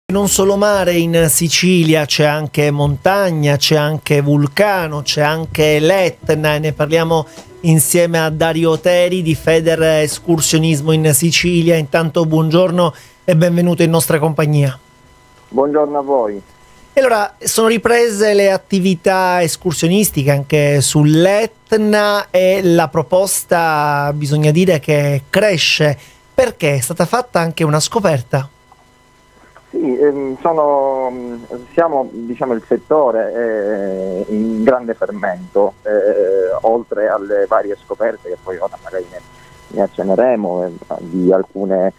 Non solo mare in Sicilia, c'è anche montagna, c'è anche vulcano, c'è anche l'Etna e ne parliamo insieme a Dario Oteri di Feder Escursionismo in Sicilia. Intanto buongiorno e benvenuto in nostra compagnia. Buongiorno a voi. E allora, sono riprese le attività escursionistiche anche sull'Etna e la proposta, bisogna dire, che cresce perché è stata fatta anche una scoperta. Sì, diciamo, il settore è in grande fermento, oltre alle varie scoperte che poi ora magari ne accenneremo, di alcune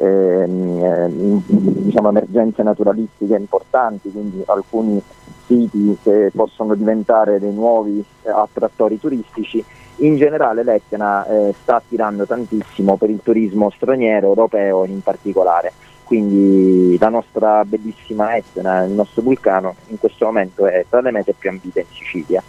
diciamo, emergenze naturalistiche importanti, quindi alcuni siti che possono diventare dei nuovi attrattori turistici. In generale l'Etna sta attirando tantissimo per il turismo straniero, europeo in particolare. Quindi la nostra bellissima Etna, il nostro vulcano, in questo momento è tra le mete più ambite in Sicilia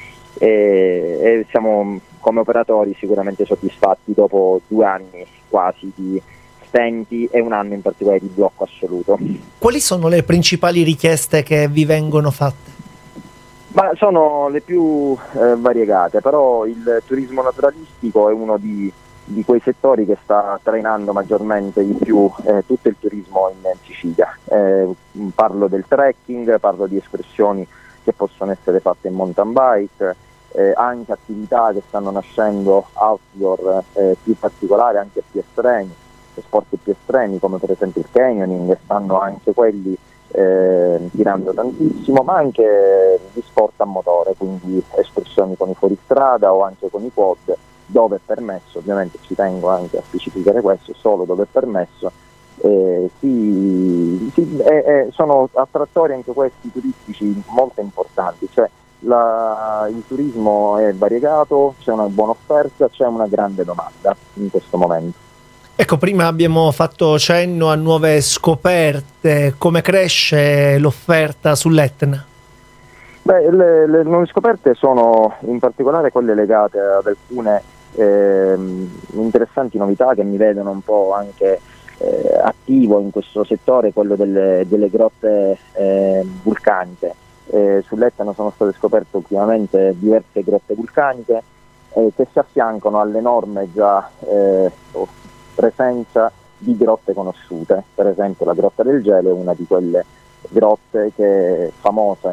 e siamo come operatori sicuramente soddisfatti dopo 2 anni quasi di stenti e 1 anno in particolare di blocco assoluto. Quali sono le principali richieste che vi vengono fatte? Ma sono le più variegate, però il turismo naturalistico è uno di quei settori che sta trainando maggiormente di più tutto il turismo in Sicilia. Parlo del trekking, parlo di escursioni che possono essere fatte in mountain bike, anche attività che stanno nascendo outdoor più particolari, anche più estremi, sport più estremi come per esempio il canyoning, e stanno anche quelli tirando tantissimo, ma anche di sport a motore, quindi escursioni con i fuoristrada o anche con i quad, dove è permesso, ovviamente ci tengo anche a specificare questo, solo dove è permesso. Sono attrattori anche questi turistici molto importanti, cioè il turismo è variegato, c'è una buona offerta, c'è una grande domanda in questo momento. Ecco, prima abbiamo fatto cenno a nuove scoperte. Come cresce l'offerta sull'Etna? Beh, le nuove scoperte sono in particolare quelle legate ad alcune interessanti novità che mi vedono un po' anche attivo in questo settore, quello delle grotte vulcaniche. Sull'Etna sono state scoperte ultimamente diverse grotte vulcaniche che si affiancano all'enorme già presenza di grotte conosciute. Per esempio la Grotta del Gelo è una di quelle grotte che è famosa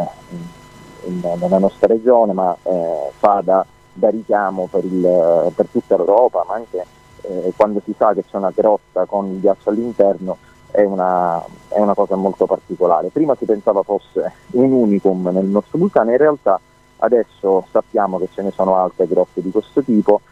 nella nostra regione, ma fa da richiamo per tutta l'Europa, ma anche quando si sa che c'è una grotta con il ghiaccio all'interno è una cosa molto particolare. Prima si pensava fosse un unicum nel nostro vulcano, in realtà adesso sappiamo che ce ne sono altre grotte di questo tipo.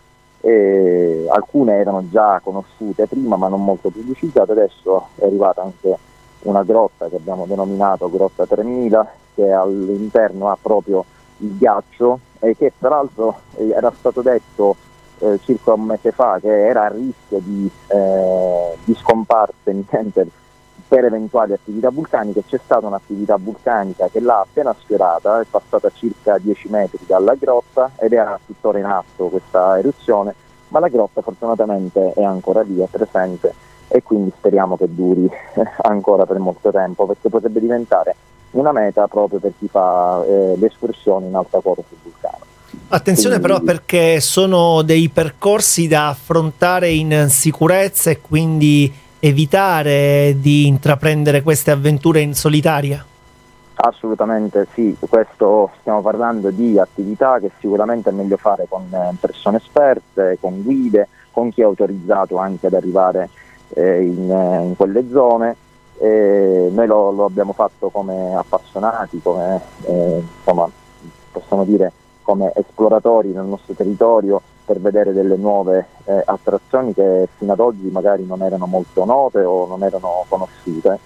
Alcune erano già conosciute prima ma non molto pubblicizzate, adesso è arrivata anche una grotta che abbiamo denominato Grotta 3000, che all'interno ha proprio il ghiaccio e che tra l'altro era stato detto circa 1 mese fa che era a rischio di scomparsa imminente per eventuali attività vulcaniche. C'è stata un'attività vulcanica che l'ha appena sfiorata, è passata a circa 10 metri dalla grotta ed era tuttora in atto questa eruzione, ma la grotta fortunatamente è ancora lì, è presente, e quindi speriamo che duri ancora per molto tempo, perché potrebbe diventare una meta proprio per chi fa le escursioni in alta quota sul vulcano. Attenzione però, perché sono dei percorsi da affrontare in sicurezza e quindi evitare di intraprendere queste avventure in solitaria. Assolutamente sì, questo stiamo parlando di attività che sicuramente è meglio fare con persone esperte, con guide, con chi è autorizzato anche ad arrivare in quelle zone. Noi lo abbiamo fatto come appassionati, come insomma, possiamo dire come esploratori nel nostro territorio, per vedere delle nuove attrazioni che fino ad oggi magari non erano molto note o non erano conosciute,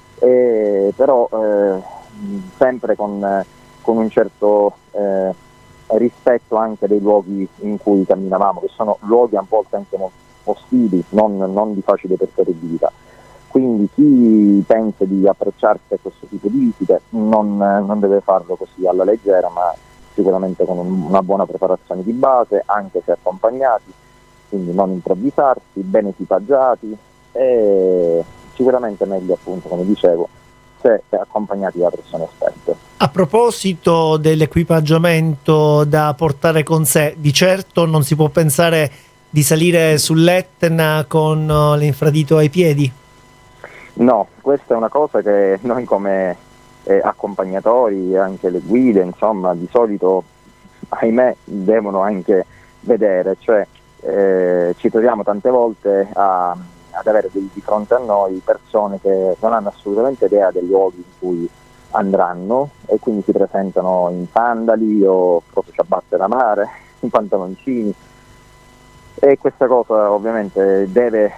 però sempre con un certo rispetto anche dei luoghi in cui camminavamo, che sono luoghi a volte anche ostili, non di facile percorribilità. Quindi chi pensa di approcciarsi a questo tipo di visite non deve farlo così alla leggera, ma sicuramente con una buona preparazione di base, anche se accompagnati, quindi non improvvisarsi, ben equipaggiati e sicuramente meglio, appunto, come dicevo, se accompagnati da persone esperte. A proposito dell'equipaggiamento da portare con sé, di certo non si può pensare di salire sull'Etna con l'infradito ai piedi? No, questa è una cosa che noi come accompagnatori e anche le guide, insomma, di solito, ahimè, devono anche vedere, cioè ci troviamo tante volte ad avere di fronte a noi persone che non hanno assolutamente idea dei luoghi in cui andranno e quindi si presentano in sandali o proprio ciabatte da mare, in pantaloncini, e questa cosa ovviamente deve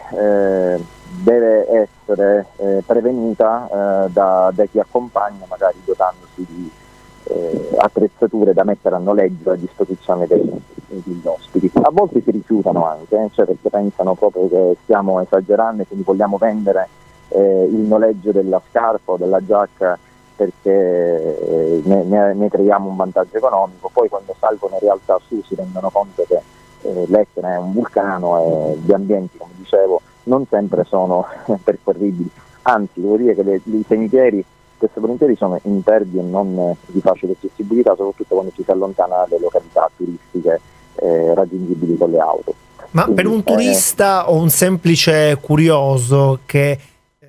essere prevenuta da chi accompagna, magari dotandosi di attrezzature da mettere a noleggio a disposizione degli ospiti. A volte si rifiutano anche, cioè perché pensano proprio che stiamo esagerando e quindi vogliamo vendere il noleggio della scarpa o della giacca perché ne creiamo un vantaggio economico. Poi quando salgono in realtà su si rendono conto che l'Etna è un vulcano e gli ambienti, come dicevo, non sempre sono percorribili, anzi devo dire che i sentieri spesso e volentieri sono impervi e non di facile accessibilità, soprattutto quando ci si allontana dalle località turistiche raggiungibili con le auto. Ma quindi, per un turista o un semplice curioso che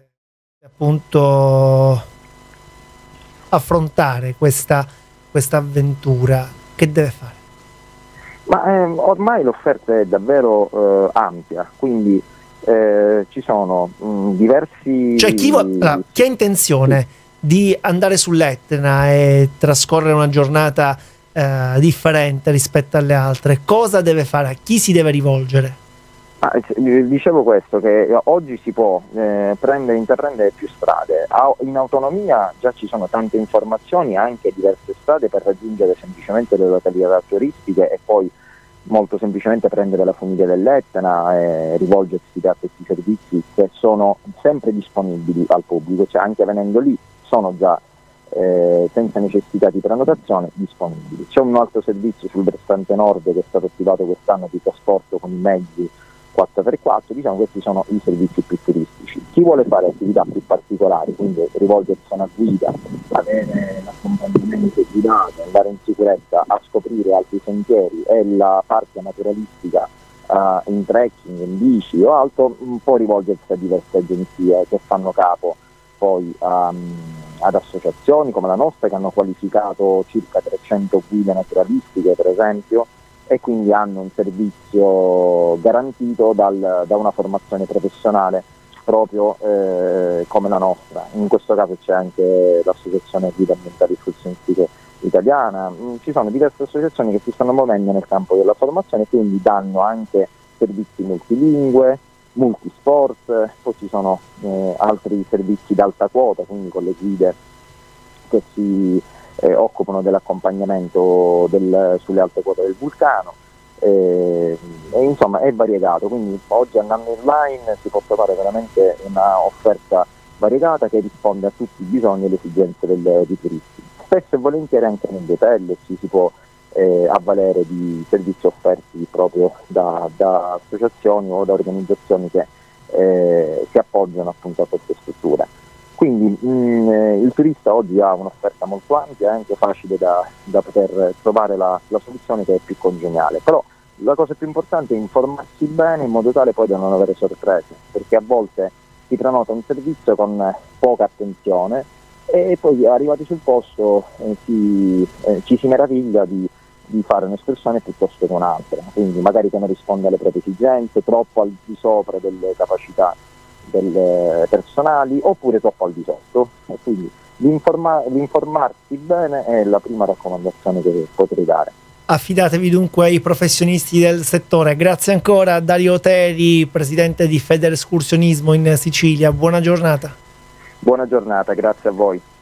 appunto affrontare questa avventura, che deve fare? Ma ormai l'offerta è davvero ampia, quindi ci sono diversi... Cioè chi ha intenzione di andare sull'Etna e trascorrere una giornata differente rispetto alle altre, cosa deve fare? A chi si deve rivolgere? Dicevo questo, che oggi si può prendere, intraprendere più strade. In autonomia già ci sono tante informazioni, anche diverse strade per raggiungere semplicemente le località turistiche e poi molto semplicemente prendere la funivia dell'Etna e rivolgersi a questi servizi che sono sempre disponibili al pubblico, cioè anche venendo lì sono già senza necessità di prenotazione disponibili. C'è un altro servizio sul versante nord che è stato attivato quest'anno di trasporto con i mezzi 4x4, diciamo questi sono i servizi più turistici. Chi vuole fare attività più particolari, quindi rivolgersi a una guida, avere l'accompagnamento guidato, andare in sicurezza a scoprire altri sentieri e la parte naturalistica in trekking, in bici o altro, può rivolgersi a diverse agenzie che fanno capo poi ad associazioni come la nostra, che hanno qualificato circa 300 guide naturalistiche per esempio, e quindi hanno un servizio garantito da una formazione professionale proprio come la nostra. In questo caso c'è anche l'associazione Guide Ambientali Escursionistiche Italiana, ci sono diverse associazioni che si stanno muovendo nel campo della formazione, quindi danno anche servizi multilingue, multisport, poi ci sono altri servizi d'alta quota, quindi con le guide che si occupano dell'accompagnamento sulle alte quote del vulcano, e insomma è variegato, quindi oggi andando online si può trovare veramente una offerta variegata che risponde a tutti i bisogni e le esigenze dei turisti. Spesso e volentieri anche negli hotel ci si può avvalere di servizi offerti proprio da associazioni o da organizzazioni che si appoggiano appunto a queste strutture. Quindi il turista oggi ha un'offerta molto ampia, è anche facile da poter trovare la soluzione che è più congeniale, però la cosa più importante è informarsi bene in modo tale poi da non avere sorprese, perché a volte si prenota un servizio con poca attenzione e poi arrivati sul posto ci si meraviglia di fare un'escursione piuttosto che un'altra, quindi magari che non risponde alle proprie esigenze, troppo al di sopra delle capacità personali oppure troppo al di sotto, e quindi l'informarsi bene è la prima raccomandazione che potrei dare. Affidatevi dunque ai professionisti del settore. Grazie ancora a Dario Teri, presidente di Federescursionismo in Sicilia. Buona giornata. Buona giornata, grazie a voi.